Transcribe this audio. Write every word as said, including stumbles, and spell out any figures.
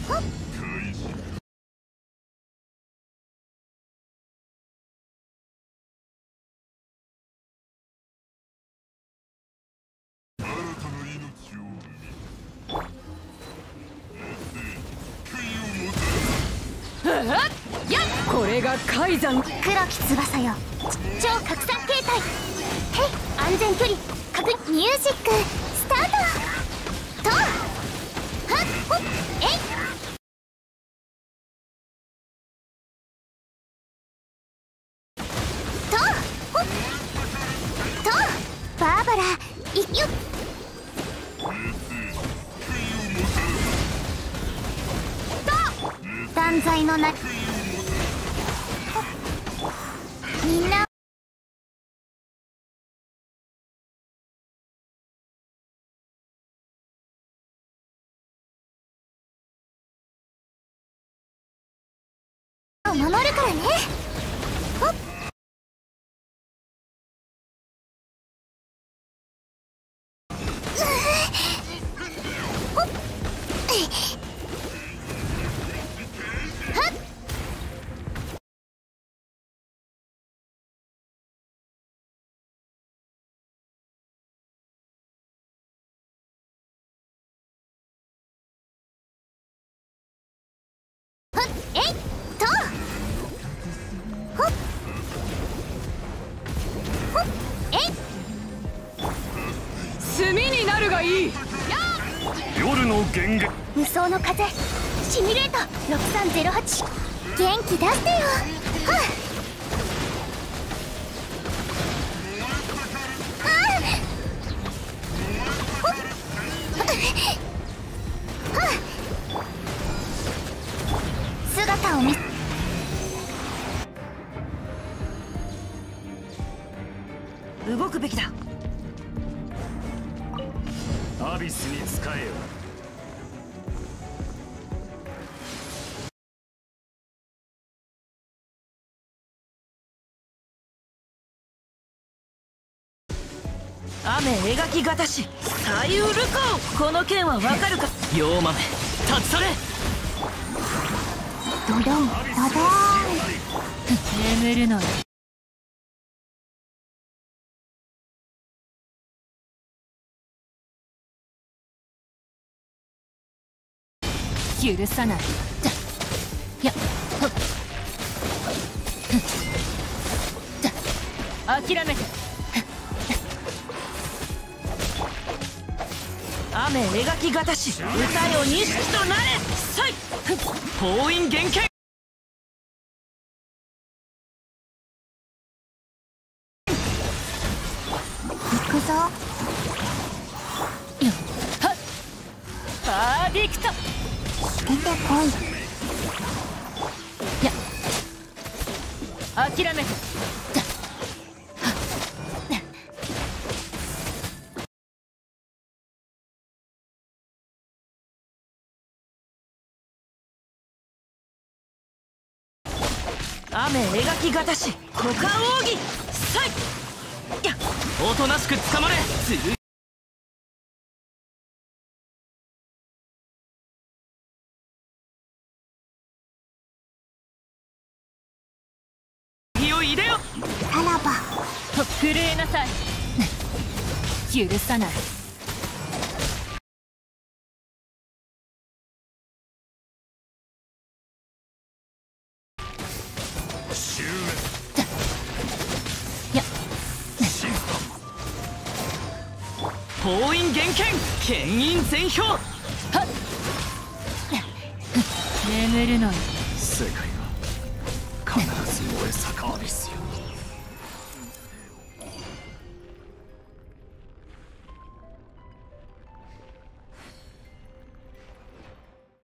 ほっ。 これが海山。 黒き翼よ、超拡散形態。へい、安全距離確認。ミュージックスタート。とはっほっえい。とほっとバーバラいよっ。と断罪のなみんなを守るからね。ほっほっはっ。えいとほっほっえい。 炭になるがいい。 夜の源源。 無双の風シミュレートろくさんゼロはち。元気出してよ。はああほっはあ姿を見動くべきだ。 アビスに仕えよ。 雨描きがたし最ウルコ。この剣はわかるか。妖豆立ち去れ。 ドドンドドーン。 眠るのよ。許さない。やっほっ諦めて。雨描きがたし歌よ錦となれ。さい封印厳剣。 行くぞ。 よっはっパーディクト。 出てこい。 や諦めて。雨描きがたし股間奥義。さいやおとなしく捕まれ。剣を入れよ。 さらば震えなさい。許さない。 終や審判。 封印厳剣牽引全氷。はっ眠るのよ。 世界は必ず燃え盛る。アビス。